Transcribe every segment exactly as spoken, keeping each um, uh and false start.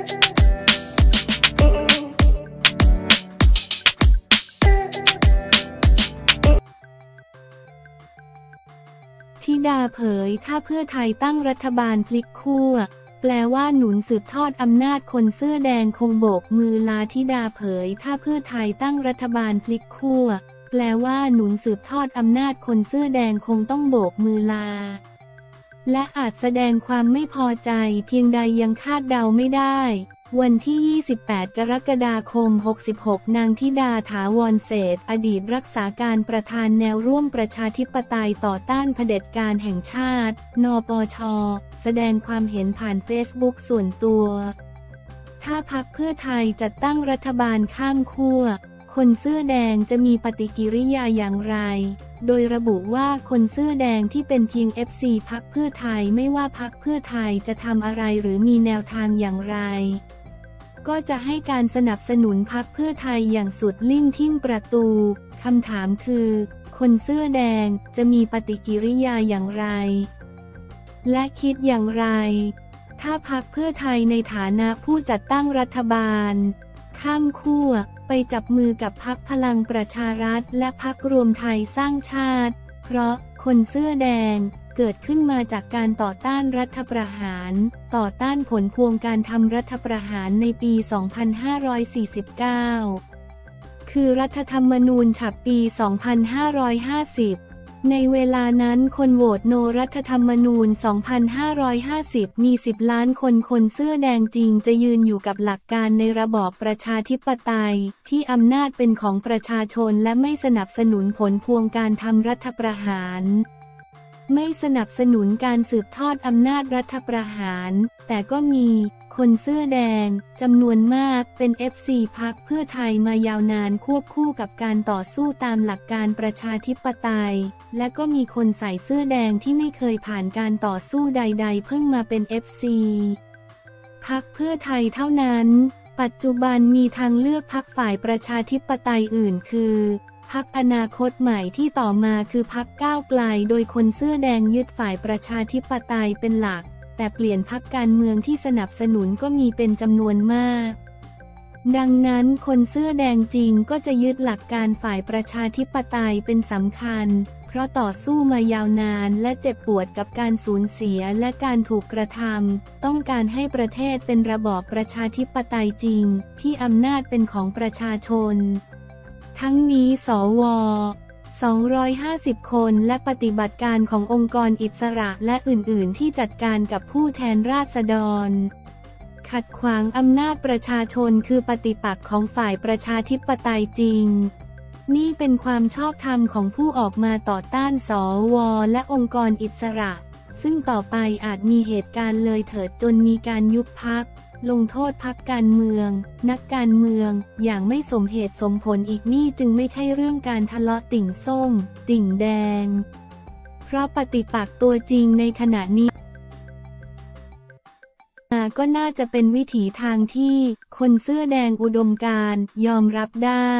ธิดาเผยถ้าเพื่อไทยตั้งรัฐบาลพลิกขั้วแปลว่าหนุนสืบทอดอำนาจคนเสื้อแดงคงโบกมือลาธิดาเผยถ้าเพื่อไทยตั้งรัฐบาลพลิกขั้วแปลว่าหนุนสืบทอดอำนาจคนเสื้อแดงคงต้องโบกมือลาและอาจแสดงความไม่พอใจเพียงใดยังคาดเดาไม่ได้วันที่ยี่สิบแปดกรกฎาคมหกสิบหกนางธิดาถาวรเศรษฐ์อดีตรักษาการประธานแนวร่วมประชาธิปไตยต่อต้านเผด็จการแห่งชาตินปช.แสดงความเห็นผ่านเฟซบุ๊กส่วนตัวถ้าพรรคเพื่อไทยจัดตั้งรัฐบาลข้ามขั้วคนเสื้อแดงจะมีปฏิกิริยาอย่างไรโดยระบุว่าคนเสื้อแดงที่เป็นเพียง เอฟ ซี พรรคเพื่อไทยไม่ว่าพรรคเพื่อไทยจะทำอะไรหรือมีแนวทางอย่างไรก็จะให้การสนับสนุนพรรคเพื่อไทยอย่างสุดลิ่งทิ่มประตูคำถามคือคนเสื้อแดงจะมีปฏิกิริยาอย่างไรและคิดอย่างไรถ้าพรรคเพื่อไทยในฐานะผู้จัดตั้งรัฐบาลข้ามขั้วไปจับมือกับพรรคพลังประชารัฐและพรรครวมไทยสร้างชาติเพราะคนเสื้อแดงเกิดขึ้นมาจากการต่อต้านรัฐประหารต่อต้านผลพวงการทำรัฐประหารในปี สองพันห้าร้อยสี่สิบเก้า คือรัฐธรรมนูญฉบับปี สองพันห้าร้อยห้าสิบ ในเวลานั้นคนโหวตโนรัฐธรรมนูญ สองพันห้าร้อยห้าสิบ มีสิบล้านคนคนเสื้อแดงจริงจะยืนอยู่กับหลักการในระบอบประชาธิปไตยที่อำนาจเป็นของประชาชนและไม่สนับสนุนผลพวงการทำรัฐประหารไม่สนับสนุนการสืบทอดอำนาจรัฐประหารแต่ก็มีคนเสื้อแดงจำนวนมากเป็น เอฟ ซี พรรคเพื่อไทยมายาวนานควบคู่กับการต่อสู้ตามหลักการประชาธิปไตยและก็มีคนใส่เสื้อแดงที่ไม่เคยผ่านการต่อสู้ใดๆเพิ่งมาเป็น เอฟ ซี พรรคเพื่อไทยเท่านั้นปัจจุบันมีทางเลือกพรรคฝ่ายประชาธิปไตยอื่นคือพรรคอนาคตใหม่ที่ต่อมาคือพรรคก้าวไกลโดยคนเสื้อแดงยึดฝ่ายประชาธิปไตยเป็นหลักแต่เปลี่ยนพรรคการเมืองที่สนับสนุนก็มีเป็นจำนวนมากดังนั้นคนเสื้อแดงจริงก็จะยึดหลักการฝ่ายประชาธิปไตยเป็นสำคัญเพราะต่อสู้มายาวนานและเจ็บปวดกับการสูญเสียและการถูกกระทำต้องการให้ประเทศเป็นระบอบประชาธิปไตยจริงที่อำนาจเป็นของประชาชนทั้งนี้สวสองร้อยห้าสิบ คนและปฏิบัติการขององค์กรอิสระและอื่นๆที่จัดการกับผู้แทนราษฎรขัดขวางอำนาจประชาชนคือปฏิปักษ์ของฝ่ายประชาธิปไตยจริงนี่เป็นความชอบธรรมของผู้ออกมาต่อต้านสวและองค์กรอิสระซึ่งต่อไปอาจมีเหตุการณ์เลยเถิดจนมีการยุบพรรคลงโทษพรรคการเมืองนักการเมืองอย่างไม่สมเหตุสมผลอีกนี่จึงไม่ใช่เรื่องการทะเลาะติ่งส้มติ่งแดงเพราะปฏิปักษ์ตัวจริงในขณะนี้ก็น่าจะเป็นวิถีทางที่คนเสื้อแดงอุดมการณ์ยอมรับได้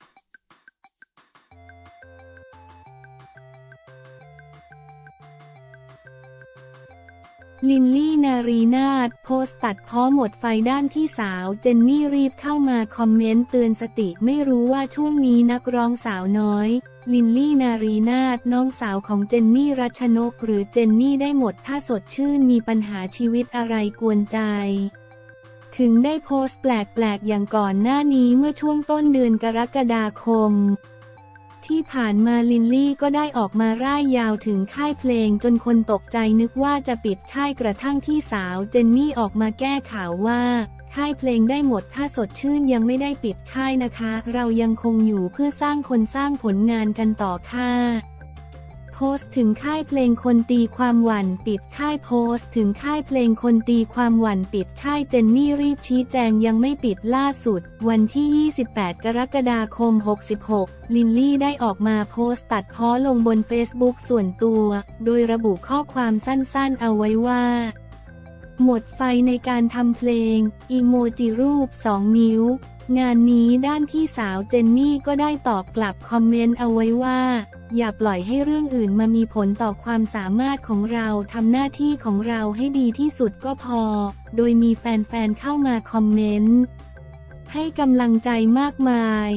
ลินลี่นารีนาถโพสต์ตัดพ้อหมดไฟด้านพี่สาวเจนนี่รีบเข้ามาคอมเมนต์เตือนสติไม่รู้ว่าช่วงนี้นักร้องสาวน้อยลินลี่นารีนาถน้องสาวของเจนนี่รัชนกหรือเจนนี่ได้หมดถ้าสดชื่นมีปัญหาชีวิตอะไรกวนใจถึงได้โพสต์แปลกๆอย่างก่อนหน้านี้เมื่อช่วงต้นเดือนกรกฎาคมที่ผ่านมาลินลี่ก็ได้ออกมาร่ายยาวถึงค่ายเพลงจนคนตกใจนึกว่าจะปิดค่ายกระทั่งพี่สาวเจนนี่ออกมาแก้ข่าวว่าค่ายเพลงได้หมดถ้าสดชื่นยังไม่ได้ปิดค่ายนะคะเรายังคงอยู่เพื่อสร้างคนสร้างผลงานกันต่อค่ะโพสต์ถึงค่ายเพลงคนตีความหวั่นปิดค่ายโพสต์ถึงค่ายเพลงคนตีความหวั่นปิดค่ายเจนนี่รีบชี้แจงยังไม่ปิดล่าสุดวันที่ยี่สิบแปดกรกฎาคมหกสิบหกลินลี่ได้ออกมาโพสต์ตัดพ้อลงบนเฟซบุ๊กส่วนตัวโดยระบุข้อความสั้นๆเอาไว้ว่าหมดไฟในการทำเพลงอีโมจิรูปสองนิ้วงานนี้ด้านพี่สาวเจนนี่ก็ได้ตอบกลับคอมเมนต์เอาไว้ว่าอย่าปล่อยให้เรื่องอื่นมามีผลต่อความสามารถของเราทำหน้าที่ของเราให้ดีที่สุดก็พอโดยมีแฟนๆเข้ามาคอมเมนต์ให้กำลังใจมากมาย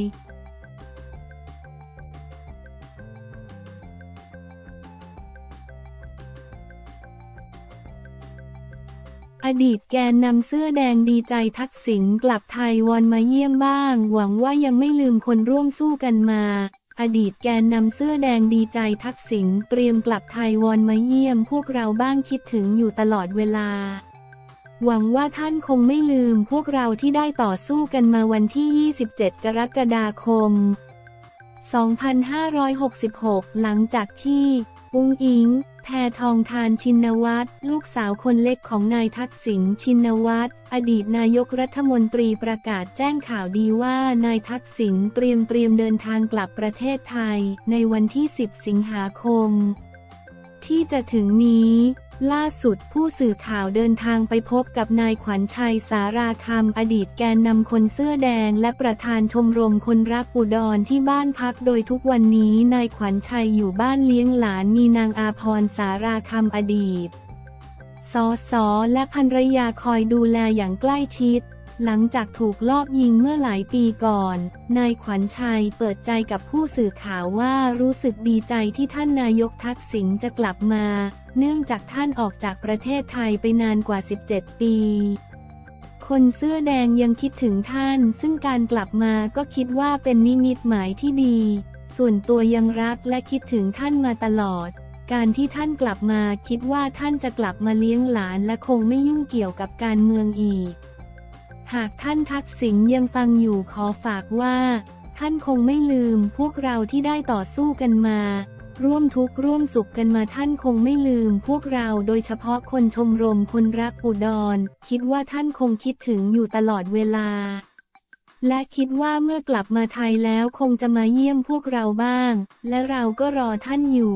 อดีตแกนนำเสื้อแดงดีใจทักษิณกลับไทยวอนมาเยี่ยมบ้างหวังว่ายังไม่ลืมคนร่วมสู้กันมาอดีตแกนนำเสื้อแดงดีใจทักษิณเตรียมกลับไทยวอนมาเยี่ยมพวกเราบ้างคิดถึงอยู่ตลอดเวลาหวังว่าท่านคงไม่ลืมพวกเราที่ได้ต่อสู้กันมาวันที่ยี่สิบเจ็ดกรกฎาคมสองพันห้าร้อยหกสิบหกหลังจากที่อุ๊งอิ๊งแพทองธารชินวัตรลูกสาวคนเล็กของนายทักษิณชินวัตรอดีตนายกรัฐมนตรีประกาศแจ้งข่าวดีว่านายทักษิณเตรียมเตรียมเดินทางกลับประเทศไทยในวันที่สิบสิงหาคมที่จะถึงนี้ล่าสุดผู้สื่อข่าวเดินทางไปพบกับนายขวัญชัยสาราคำอดีตแกนนำคนเสื้อแดงและประธานชมรมคนรักอุดรที่บ้านพักโดยทุกวันนี้นายขวัญชัยอยู่บ้านเลี้ยงหลานมีนางอาภรณ์สาราคำอดีตสสและภรรยาคอยดูแลอย่างใกล้ชิดหลังจากถูกลอบยิงเมื่อหลายปีก่อนนายขวัญชัยเปิดใจกับผู้สื่อข่าวว่ารู้สึกดีใจที่ท่านนายกทักษิณจะกลับมาเนื่องจากท่านออกจากประเทศไทยไปนานกว่าสิบเจ็ดปีคนเสื้อแดงยังคิดถึงท่านซึ่งการกลับมาก็คิดว่าเป็นนิมิตหมายที่ดีส่วนตัวยังรักและคิดถึงท่านมาตลอดการที่ท่านกลับมาคิดว่าท่านจะกลับมาเลี้ยงหลานและคงไม่ยุ่งเกี่ยวกับการเมืองอีกหากท่านทักษิณยังฟังอยู่ขอฝากว่าท่านคงไม่ลืมพวกเราที่ได้ต่อสู้กันมาร่วมทุกข์ร่วมสุขกันมาท่านคงไม่ลืมพวกเราโดยเฉพาะคนชมรมคนรักอุดรคิดว่าท่านคงคิดถึงอยู่ตลอดเวลาและคิดว่าเมื่อกลับมาไทยแล้วคงจะมาเยี่ยมพวกเราบ้างและเราก็รอท่านอยู่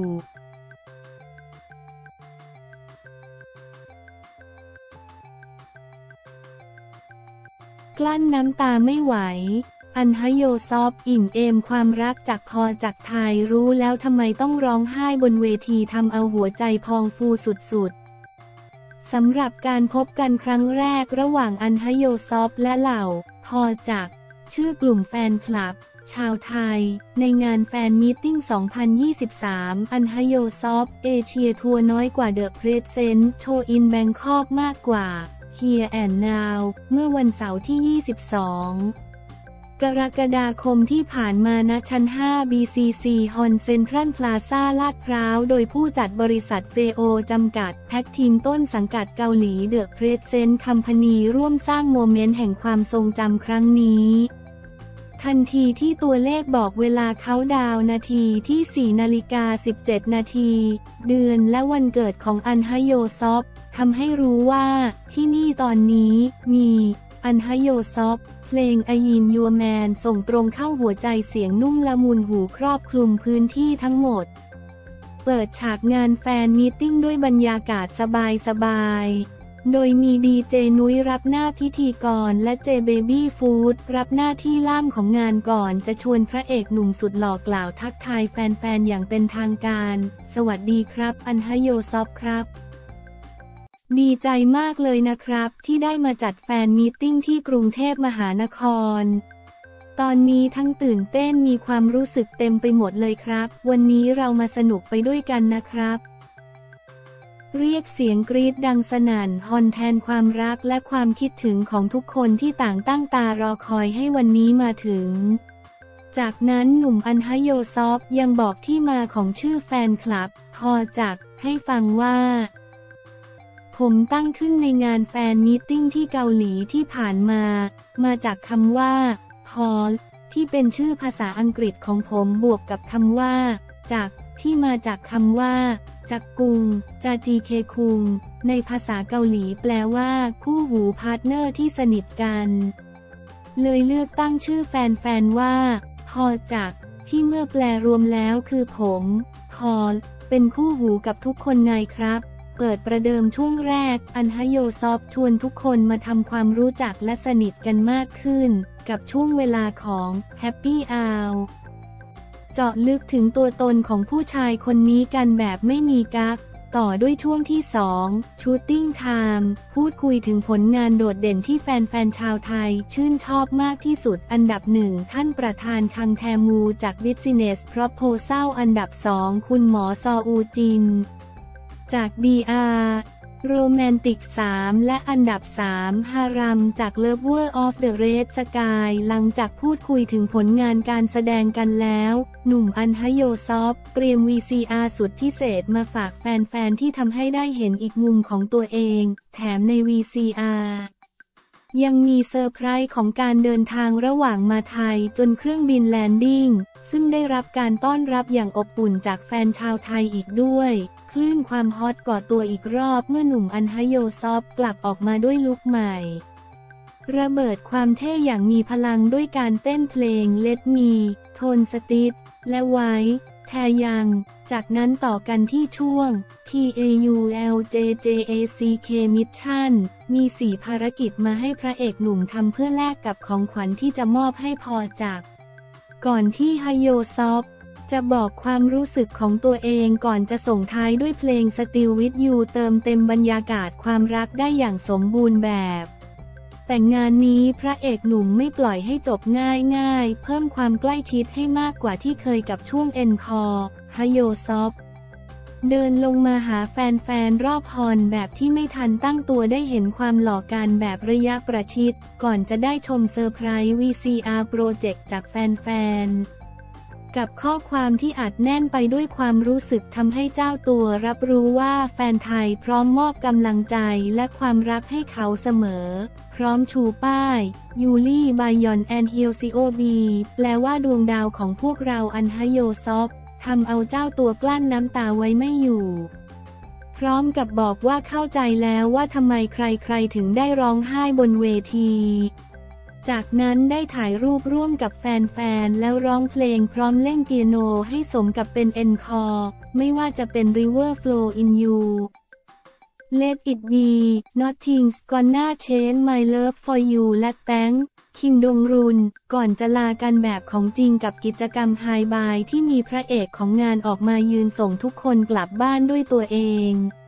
กลั้นน้ำตาไม่ไหวอันฮโยซอฟอิ่มเอมความรักจากพอจากไทยรู้แล้วทำไมต้องร้องไห้บนเวทีทำเอาหัวใจพองฟูสุดๆสำหรับการพบกันครั้งแรกระหว่างอันฮโยซอฟและเหล่าพอจากชื่อกลุ่มแฟนคลับชาวไทยในงานแฟนมีตติ้ง สองพันยี่สิบสาม อันฮโยซอฟเอเชียทัวร์น้อยกว่าเดอะเพรสเซนต์โชว์อินแบงคอกมากกว่า Here and Now เมื่อวันเสาร์ที่ ยี่สิบสองกรกฎาคมที่ผ่านมาณชั้น ห้า บี ซี ซี ฮอนเซ็นทรัลพลาซ่าลาดพร้าวโดยผู้จัดบริษัทเฟโอจำกัดแท็กทีมต้นสังกัดเกาหลีเดอะเพรสเซนต์คัมพานีร่วมสร้างโมเมนต์แห่งความทรงจำครั้งนี้ทันทีที่ตัวเลขบอกเวลาเค้าดาวน์นาทีที่ สี่นาฬิกาสิบเจ็ดนาทีเดือนและวันเกิดของอันฮโยซอฟทำให้รู้ว่าที่นี่ตอนนี้มีอันฮโยซอฟเพลงอายิมยัวแมนส่งตรงเข้าหัวใจเสียงนุ่มละมุนหูครอบคลุมพื้นที่ทั้งหมดเปิดฉากงานแฟนมีตติ้งด้วยบรรยากาศสบายๆโดยมีดีเจนุ้ยรับหน้าพิธีกรและเจเบบี้ฟู้ดรับหน้าที่ล่ามของงานก่อนจะชวนพระเอกหนุ่มสุดหล่อกล่าวทักทายแฟนๆอย่างเป็นทางการสวัสดีครับอันฮโยซอฟครับดีใจมากเลยนะครับที่ได้มาจัดแฟนมีตติ้งที่กรุงเทพมหานครตอนนี้ทั้งตื่นเต้นมีความรู้สึกเต็มไปหมดเลยครับวันนี้เรามาสนุกไปด้วยกันนะครับเรียกเสียงกรี๊ดดังสนั่นฮอนแทนความรักและความคิดถึงของทุกคนที่ต่างตั้งตารอคอยให้วันนี้มาถึงจากนั้นหนุ่มอันฮโยซอฟยังบอกที่มาของชื่อแฟนคลับพอจักให้ฟังว่าผมตั้งขึ้นในงานแฟนมีตติ้งที่เกาหลีที่ผ่านมามาจากคำว่าพอลที่เป็นชื่อภาษาอังกฤษของผมบวกกับคำว่าจากที่มาจากคำว่าจักกุงจาจีเคคุงในภาษาเกาหลีแปลว่าคู่หูพาร์ทเนอร์ที่สนิทกันเลยเลือกตั้งชื่อแฟนๆว่าพอจักที่เมื่อแปลรวมแล้วคือผมพอลเป็นคู่หูกับทุกคนไงครับเปิดประเดิมช่วงแรกอันฮโยซอฟชวนทุกคนมาทำความรู้จักและสนิทกันมากขึ้นกับช่วงเวลาของ Happy Hour เจาะลึกถึงตัวตนของผู้ชายคนนี้กันแบบไม่มีกั๊กต่อด้วยช่วงที่สอง Shooting Time พูดคุยถึงผลงานโดดเด่นที่แฟนๆชาวไทยชื่นชอบมากที่สุดอันดับหนึ่งท่านประธานคังแทมูจาก Business Proposal อันดับสองคุณหมอซออูจินจาก ดี อาร์ Romantic สามและอันดับสามฮารัมจาก Lover of the Red Sky หลังจากพูดคุยถึงผลงานการแสดงกันแล้วหนุ่มอันฮโยซอฟเตรียม วี ซี อาร์ สุดพิเศษมาฝากแฟนๆที่ทำให้ได้เห็นอีกมุมของตัวเองแถมใน วี ซี อาร์ ยังมีเซอร์ไพรส์ของการเดินทางระหว่างมาไทยจนเครื่องบินแลนดิ้งซึ่งได้รับการต้อนรับอย่างอบอุ่นจากแฟนชาวไทยอีกด้วยคลื่นความฮอตก่อตัวอีกรอบเมื่อหนุ่มอันฮโยซอฟกลับออกมาด้วยลุคใหม่ระเบิดความเท่อย่างมีพลังด้วยการเต้นเพลง Let Me โทนสติทและไว้แทยังจากนั้นต่อกันที่ช่วง ที เอ ยู แอล เจ เจ เอ ซี เค Mission มีสี่ภารกิจมาให้พระเอกหนุ่มทำเพื่อแลกกับของขวัญที่จะมอบให้พอจากก่อนที่ฮโยซอฟจะบอกความรู้สึกของตัวเองก่อนจะส่งท้ายด้วยเพลง Still With You เติมเต็มบรรยากาศความรักได้อย่างสมบูรณ์แบบแต่งานนี้พระเอกหนุ่มไม่ปล่อยให้จบง่ายๆเพิ่มความใกล้ชิดให้มากกว่าที่เคยกับช่วงเอ็นคอร์ฮโยซอฟเดินลงมาหาแฟนๆรอบฮอลแบบที่ไม่ทันตั้งตัวได้เห็นความหล่อกันแบบระยะประชิดก่อนจะได้ชมเซอร์ไพรส์ วี ซี อาร์ โปรเจกต์จากแฟนๆกับข้อความที่อัดแน่นไปด้วยความรู้สึกทำให้เจ้าตัวรับรู้ว่าแฟนไทยพร้อมมอบกำลังใจและความรักให้เขาเสมอพร้อมชูป้ายยูรี่บายอนแอนฮิลซิโอบีแปลว่าดวงดาวของพวกเราอันฮโยซอฟทำเอาเจ้าตัวกลั้นน้ำตาไว้ไม่อยู่พร้อมกับบอกว่าเข้าใจแล้วว่าทำไมใครๆถึงได้ร้องไห้บนเวทีจากนั้นได้ถ่ายรูปร่วมกับแฟนๆแล้วร้องเพลงพร้อมเล่นเปียโนให้สมกับเป็นเอ็นคอร์ไม่ว่าจะเป็น River Flow in You Let It Be Nothing's Gonna Change My Love for You และแตงคิมดงรุนก่อนจะลากันแบบของจริงกับกิจกรรมไฮบายที่มีพระเอกของงานออกมายืนส่งทุกคนกลับบ้านด้วยตัวเอง